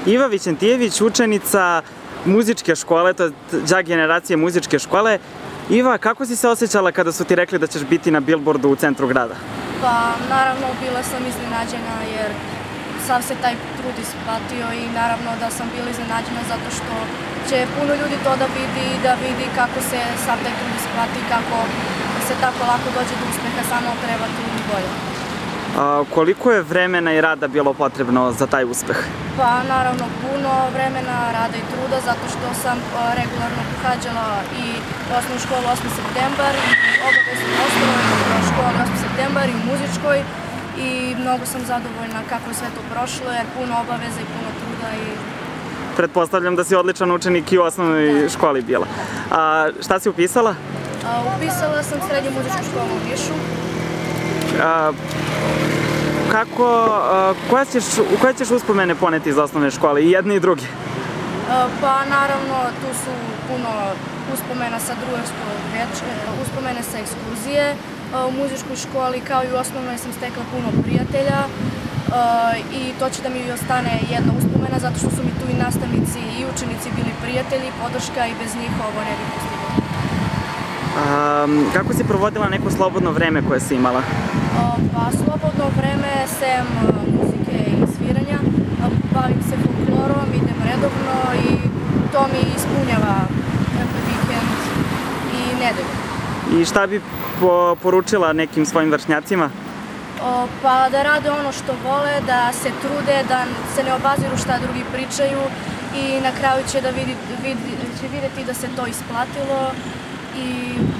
Iva Vićentijević, učenica muzičke škole, to je đak generacije muzičke škole. Iva, kako si se osjećala kada su ti rekli da ćeš biti na billboardu u centru grada? Pa, naravno, bila sam iznenađena jer sav se taj trud isplatio i naravno da sam bila iznenađena zato što će puno ljudi to da vidi kako se sav taj trud isplati, kako se tako lako dođe do uspeha, samo treba trud i volja. Koliko je vremena i rada bilo potrebno za taj uspeh? Pa naravno puno vremena, rada i truda zato što sam regularno pohađala i osnovnu školu 8. septembar i obaveznu osnovnu školu 8. septembar i muzičkoj i mnogo sam zadovoljna kako je sve to prošlo jer puno obaveza i puno truda i... Pretpostavljam da si odličan učenik i u osnovnoj školi bila. Šta si upisala? Upisala sam srednju muzičku školu u Nišu. Koje ćeš uspomene poneti iz osnovne škole, i jedne i druge? Pa naravno, tu su puno uspomena sa drugarskog večera, uspomene sa ekskurzije. U muzičkoj školi kao i u osnovnoj sam stekla puno prijatelja i to će da mi ostane jedna uspomena zato što su mi tu i nastavnici i učenici bili prijatelji, podrška i bez njih ovo ne bi postiglo. Kako si provodila neko slobodno vreme koje si imala? Pa slobodno vreme sem muzike i sviranja, bavim se folklorom, idem redovno i to mi ispunjava vikend i nedelju. I šta bi poručila nekim svojim vršnjacima? Pa da rade ono što vole, da se trude, da se ne obaziru šta drugi pričaju i na kraju će vidjeti da se to isplatilo i